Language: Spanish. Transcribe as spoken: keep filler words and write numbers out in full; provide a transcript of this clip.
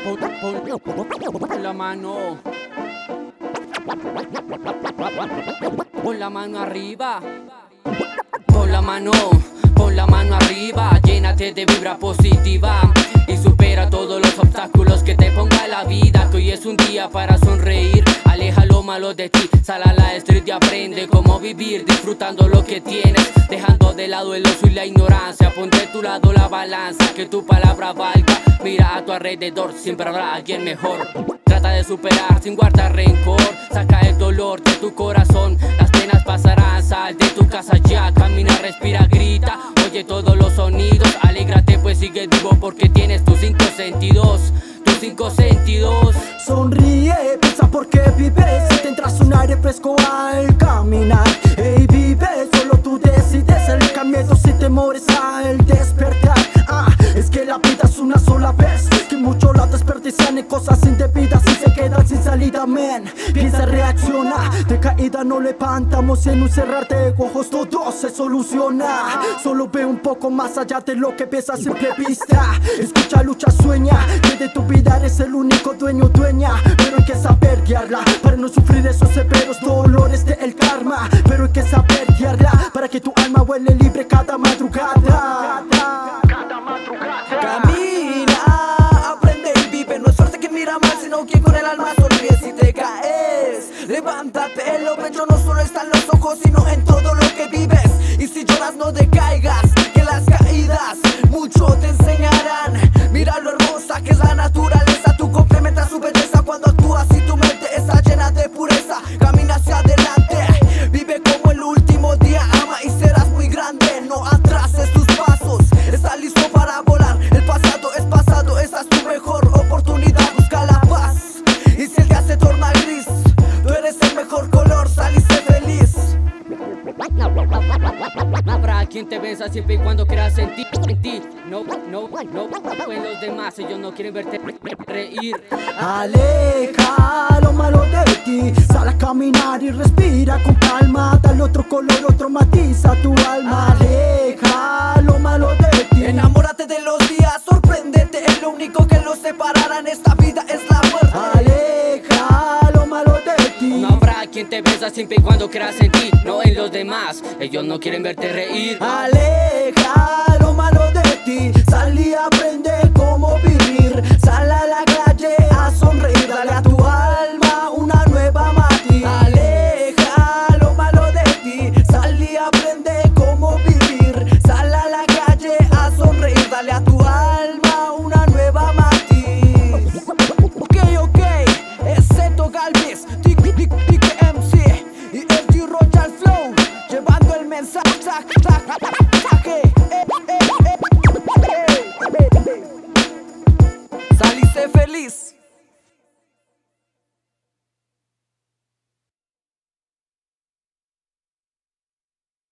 Pon la mano. Pon la mano arriba. Pon la mano, pon la mano arriba. Llénate de vibra positiva y supera todos los obstáculos que te ponga la vida. Que hoy es un día para sonreír. Aleja lo malo de ti, sal a la street y aprende cómo vivir, disfrutando lo que tienes, dejando de lado el ocio y la ignorancia. Ponte de tu lado la balanza, que tu palabra valga. Mira a tu alrededor, siempre habrá alguien mejor. Trata de superar sin guardar rencor. Saca el dolor de tu corazón, las penas pasarán. Sal de tu casa ya, camina, respira, grita. Oye todos los sonidos, alégrate pues sigue vivo porque tienes tus cinco sentidos. Tus cinco sentidos. Sonríe, piensa porque vives. Si te entras un aire fresco al caminar. Hey, vive, solo tú decides el cambio sin temores al despertar. Ah, es que la vida es una sola vez, que muchos la desperdician en cosas indebidas y se quedan sin salida, men. Piensa, reacciona, de caída no levantamos y en un cerrar de ojos todo se soluciona. Solo ve un poco más allá de lo que ves a simple vista. Escucha, lucha, sueña, que de tu vida eres el único dueño, dueña. Pero hay que saber guiarla para no sufrir esos severos dolores del karma. Pero hay que saber guiarla para que tu alma vuele libre cada madrugada. Cada madrugada. Camina, aprende y vive. No es suerte que mira mal, sino que con el alma sonríe si te caes. Levántate, en lo bello no solo están los ojos, sino en todo lo que vives. Y si lloras no decaigas, que las caídas mucho te enseñarán. Mira lo hermosa que es la naturaleza, tú complementas su belleza cuando actúas y tu mente está llena de pureza. Camina hacia adelante, vive como el último día, ama y serás muy grande. No atrases tus pasos, estás listo para volar. El pasado es pasado, esa es tu mejor oportunidad, busca la paz. Y si el día se torna gris, tú eres el mejor color, sal y sé feliz. Habrá quien te venza siempre y cuando creas en ti, en ti. No, no, no, en los demás ellos no quieren verte reír. Aleja lo malo de ti, sal a caminar y respira con calma. Dale otro color, otro matiz a tu alma. Aleja lo malo de ti. Enamórate de los días, sorpréndete, es lo único que los separará en esta vida es la muerte. Aleja lo malo de ti. No habrá quien te venza siempre y cuando creas en ti, no en los demás ellos no quieren verte reír. Aleja lo malo de ti, sal y aprende cómo vivir. Sal a la calle a sonreír, dale a tu alma una nueva matiz. Aleja lo malo de ti, sal y aprende cómo vivir. Sal a la calle a sonreír, dale a tu alma una nueva matiz. Ok, ok, es Zeto Galvis, Tic Tic Tic M C y el G Royal Flow, llevando el mensaje.